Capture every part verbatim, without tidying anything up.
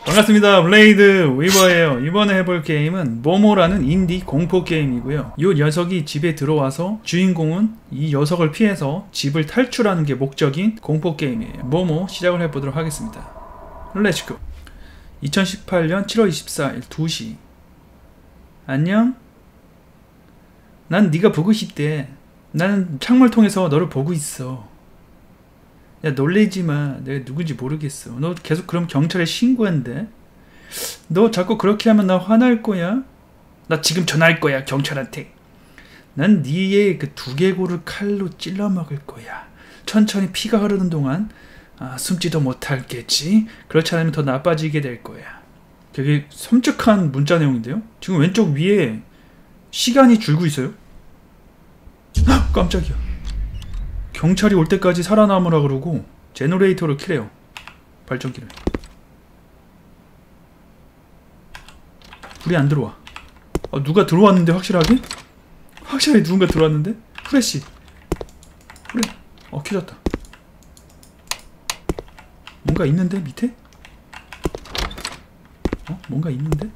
반갑습니다. 블레이드 위버예요. 이번에 해볼 게임은 모모라는 인디 공포 게임이고요. 이 녀석이 집에 들어와서 주인공은 이 녀석을 피해서 집을 탈출하는 게 목적인 공포 게임이에요. 모모 시작을 해보도록 하겠습니다. 렛츠고. 이천십팔 년 칠월 이십사일 두 시. 안녕? 난 네가 보고 싶대. 나는 창문을 통해서 너를 보고 있어. 야, 놀래지마. 내가 누군지 모르겠어. 너 계속 그럼 경찰에 신고한대. 너 자꾸 그렇게 하면 나 화날 거야. 나 지금 전화할 거야, 경찰한테. 난 네의 그 두개골을 칼로 찔러 먹을 거야. 천천히 피가 흐르는 동안 아, 숨지도 못할겠지. 그렇지 않으면 더 나빠지게 될 거야. 되게 섬뜩한 문자 내용인데요. 지금 왼쪽 위에 시간이 줄고 있어요. 헉, 깜짝이야. 경찰이 올 때까지 살아남으라 그러고 제너레이터를 켜래요. 발전기를. 불이 안 들어와. 아, 누가 들어왔는데 확실하게? 확실하게 누군가 들어왔는데? 프레시. 그래. 어, 켜졌다. 뭔가 있는데 밑에? 어? 뭔가 있는데?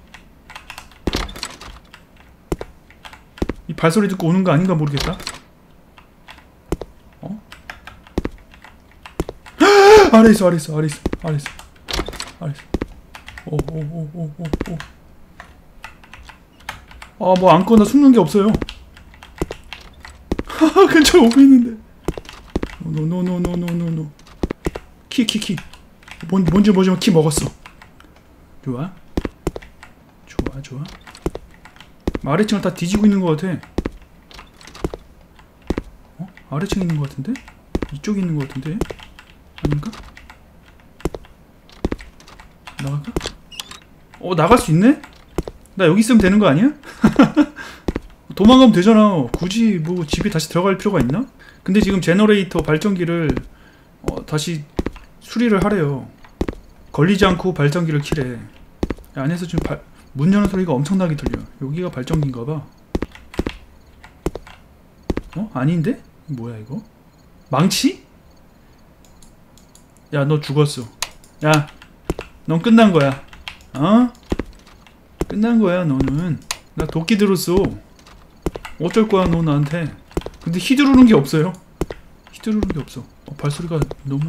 이 발소리 듣고 오는 거 아닌가 모르겠다. 어? 아래 있어, 아래 있어, 아래 있어, 아래 있어, 아래 있어. 오, 오, 오, 오, 오, 오. 아, 뭐 안거나 숨는 게 없어요. 하하, 근처에 오고 있는데. 노노노노노노노. 키, 키, 키. 뭔, 뭔지 모르지만 키 먹었어. 좋아. 좋아, 좋아. 아래층을 다 뒤지고 있는 것 같아. 어? 아래층에 있는 것 같은데? 이쪽에 있는 것 같은데? 아닌가? 나갈까? 어, 나갈 수 있네? 나 여기 있으면 되는 거 아니야? 도망가면 되잖아. 굳이 뭐 집에 다시 들어갈 필요가 있나? 근데 지금 제너레이터 발전기를 어, 다시 수리를 하래요. 걸리지 않고 발전기를 키래. 안에서 지금 발, 문 여는 소리가 엄청나게 들려. 여기가 발전기인가봐. 어? 아닌데? 뭐야 이거? 망치? 야, 너 죽었어. 야, 넌 끝난 거야. 어? 끝난 거야 너는. 나 도끼 들었어. 어쩔 거야 너 나한테. 근데 휘두르는 게 없어요. 휘두르는 게 없어. 어, 발소리가 너무.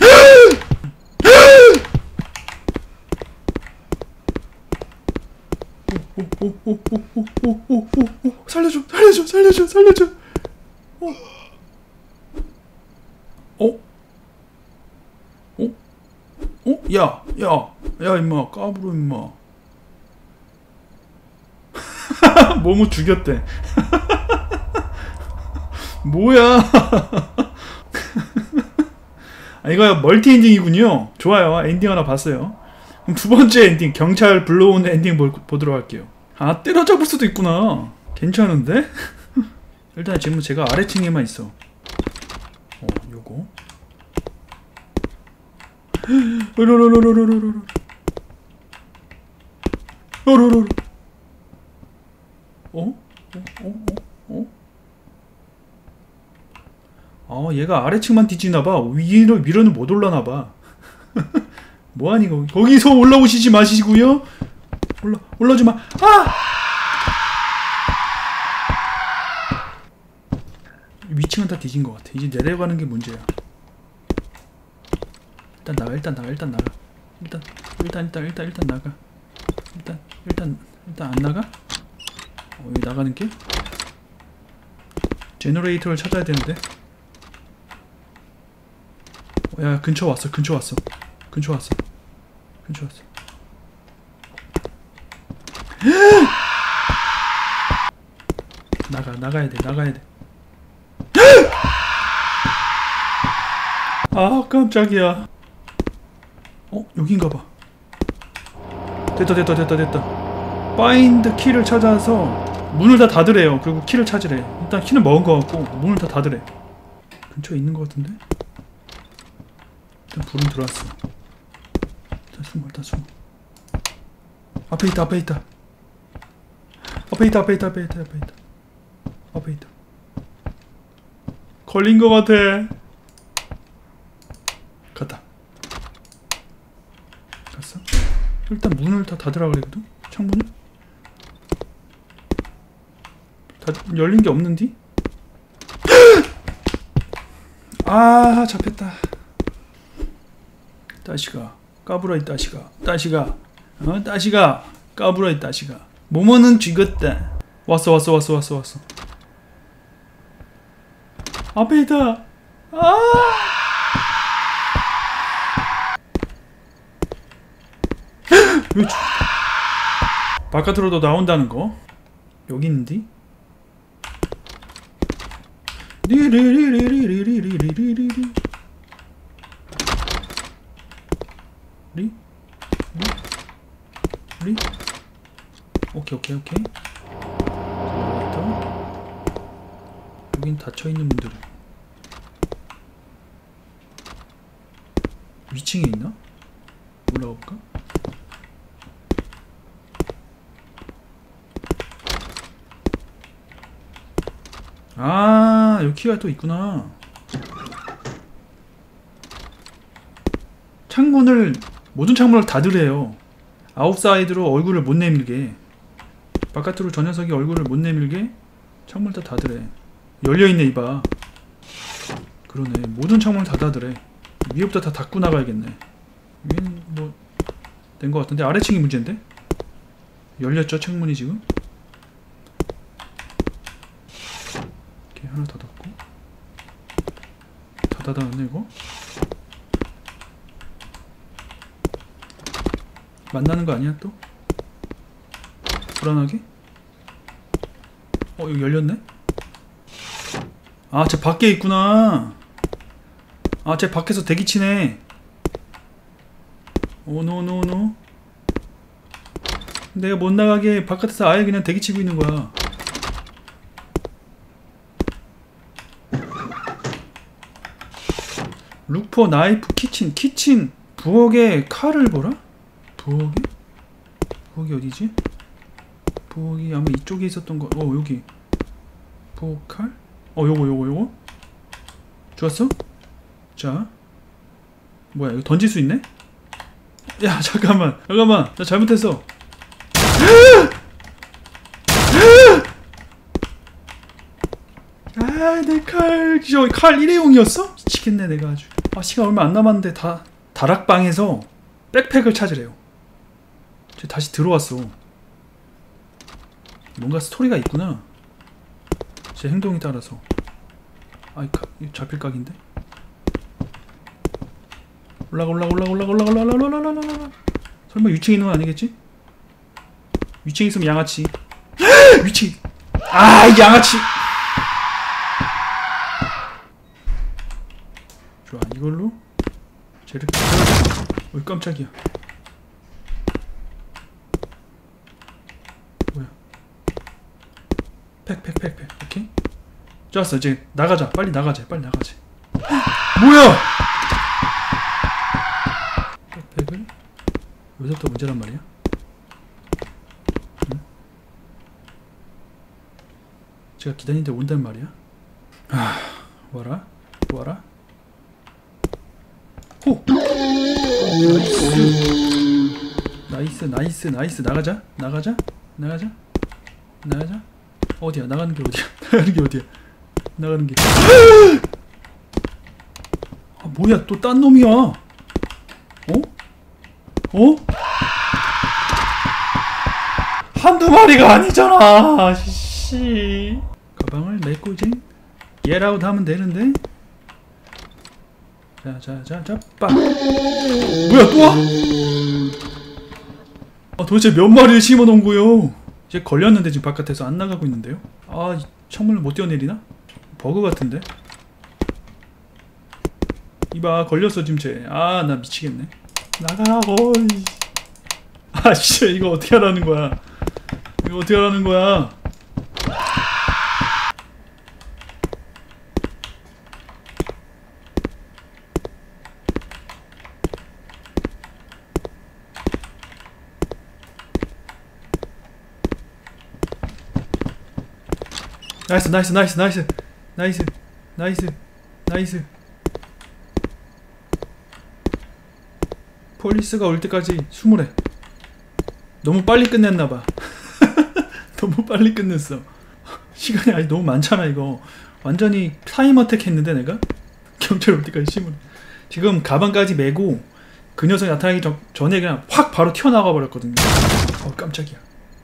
오오오오오오오오오 살려줘 살려줘 살려줘 살려줘. 어? 어? 어? 어? 야, 야, 야 임마 까불어 임마. 모모 죽였대. 뭐야? 아, 이거 멀티 엔딩이군요. 좋아요. 엔딩 하나 봤어요. 그럼 두 번째 엔딩, 경찰 불러오는 엔딩 보, 보도록 할게요. 아, 때려잡을 수도 있구나. 괜찮은데? 일단 지금 제가 아래층에만 있어. 어, 요거. 으르르르르르르르. 으르르르. 어? 어? 어? 어? 어? 아, 얘가 아래층만 뒤지나봐. 위로, 위로는 못 올라나봐. 뭐하니 거기. 거기서 올라오시지 마시고요. 올라, 올라오지 마. 아! 위층은 다 뒤진 것 같아. 이제 내려가는 게 문제야. 일단 나가, 일단 나가, 일단 나가. 일단, 일단, 일단, 일단, 일단 나가. 일단, 일단, 일단 안 나가? 어, 여기 나가는 길? 제너레이터를 찾아야 되는데. 어, 야, 근처 왔어, 근처 왔어. 근처 왔어. 근처 왔어. 나가, 나가야 돼, 나가야 돼. 아, 깜짝이야. 어, 여긴가봐. 됐다, 됐다, 됐다, 됐다. 파인드 키를 찾아서 문을 다 닫으래요. 그리고 키를 찾으래. 일단 키는 먹은 것 같고 문을 다 닫으래. 근처에 있는 것 같은데? 일단 불은 들어왔어. 일단 숨어, 일단 숨어. 앞에 있다, 앞에 있다. 앞에 있다, 앞에 있다, 앞에 있다, 앞에 있다. 앞에 있다. 걸린 것 같아. 갔다. 봤어? 일단 문을 다 닫으라 그래거든? 창문을? 다 열린게 없는디? 아 잡혔다. 따시가 까불어이 따시가 따시가 어 따시가 까불어이 따시가 모모는 죽었다. 왔어 왔어 왔어 왔어 왔어. 앞에 있다. 아 왜 죽... 바깥으로도 나온다는 거? 여기 있는디? 리리리리리리리리리리리 리? 리? 리? 오케이 오케이 오케이. 여긴 닫혀있는 문들 위층에 있나? 올라가 볼까? 아 여기 키가 또 있구나. 창문을 모든 창문을 닫으래요. 아웃사이드로 얼굴을 못 내밀게. 바깥으로 저 녀석이 얼굴을 못 내밀게 창문을 다 닫으래. 열려있네 이봐. 그러네 모든 창문을 다 닫으래. 위에부터 다 닫고 나가야겠네. 위에는 뭐 된 것 같은데 아래층이 문제인데? 열렸죠 창문이 지금? 이렇게 하나 더 닫고 다 닫아놨네 이거? 만나는 거 아니야 또? 불안하게? 어 여기 열렸네? 아 쟤 밖에 있구나. 아 쟤 밖에서 대기치네. 오노노노 내가 못 나가게 바깥에서 아예 그냥 대기치고 있는 거야. 룩포 나이프 키친 키친 부엌에 칼을 보라? 부엌에? 부엌이 어디지? 부엌이 아마 이쪽에 있었던 거. 어 여기 부엌 칼? 어 요거 요거 요거 좋았어? 자 뭐야 이거 던질 수 있네? 야 잠깐만 잠깐만 나 잘못했어. 아 내 칼 저 칼 일회용이었어? 미치겠네 내가 아주. 아 시간 얼마 안 남았는데 다 다락방에서 백팩을 찾으래요. 저 다시 들어왔어. 뭔가 스토리가 있구나 제 행동에 따라서. 아이 카, 잡힐 각인데? 올라가 올라가 올라가 올라가 올라가 올라가 올라가 올라가 올라가. 설마 위층에 있는 건 아니겠지? 위층에 있으면 양아치. 위층. 아 양아치. 좋아 이걸로 쟤를. 어이 깜짝이야. 뭐야? 팩팩팩팩 오케이. 좋았어 이제 나가자. 빨리 나가자. 빨리 나가자. 뭐야? 백팩을 여기서부터 문제란 말이야? 응? 제가 기다리는데 온단 말이야? 아 와라 와라 호! 나이스 나이스 나이스 나이스. 나가자 나가자 나가자 나가자. 어디야 나가는 게 어디야? 나가는 게 어디야? 나가는 게. 아 뭐야 또 딴 놈이야? 어? 어? 한두 마리가 아니잖아. 씨. 가방을 메고 이제 겟아웃 하면 되는데. 자자자자 빠. 뭐야 또 와? 아 도대체 몇 마리를 심어 놓은 거요? 이제 걸렸는데 지금 바깥에서 안 나가고 있는데요? 아 창문을 못 뛰어내리나? 버그 같은데? 이봐 걸렸어 지금 쟤. 아 나 미치겠네. 나가라고. 아 진짜 이거 어떻게 하라는 거야? 이거 어떻게 하라는 거야? 나이스 나이스 나이스 나이스 나이스 나이스 나이스. 폴리스가 올 때까지 숨으래. 너무 빨리 끝냈나봐. 너무 빨리 끝냈어. 시간이 아직 너무 많잖아 이거. 완전히 타임어택 했는데 내가? 경찰 올 때까지 심으래. 지금 가방까지 메고 그 녀석이 나타나기 전, 전에 그냥 확 바로 튀어나가 버렸거든요. 어 깜짝이야.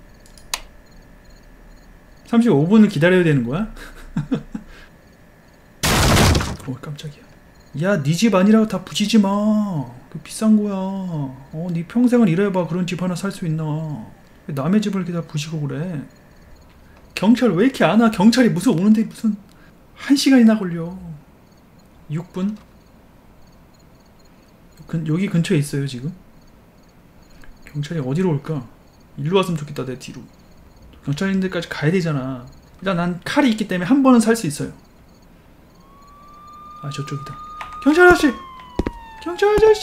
삼십오 분을 기다려야 되는 거야? 어 깜짝이야. 야 네 집 아니라고 다 부시지 마. 그 비싼 거야. 어 네 평생을 일해봐. 그런 집 하나 살 수 있나. 왜 남의 집을 이렇게 다 부시고 그래. 경찰 왜 이렇게 안 와? 경찰이 무슨 오는데 무슨 한 시간이나 걸려. 육 분? 근, 여기 근처에 있어요 지금. 경찰이 어디로 올까? 일로 왔으면 좋겠다. 내 뒤로. 경찰인들까지 가야 되잖아. 일단 난 칼이 있기 때문에 한 번은 살 수 있어요. 아 저쪽이다. 경찰 아저씨! 경찰 아저씨!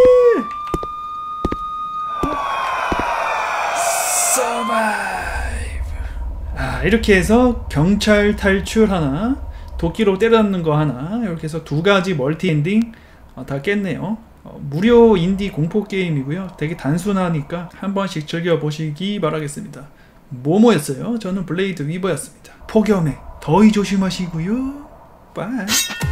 서바이브. 아 이렇게 해서 경찰 탈출 하나, 도끼로 때려잡는 거 하나, 이렇게 해서 두 가지 멀티 엔딩 어, 다 깼네요. 어, 무료 인디 공포 게임이고요. 되게 단순하니까 한 번씩 즐겨보시기 바라겠습니다. 모모였어요. 저는 블레이드 위버였습니다. 폭염에 더위 조심하시고요. 빠이.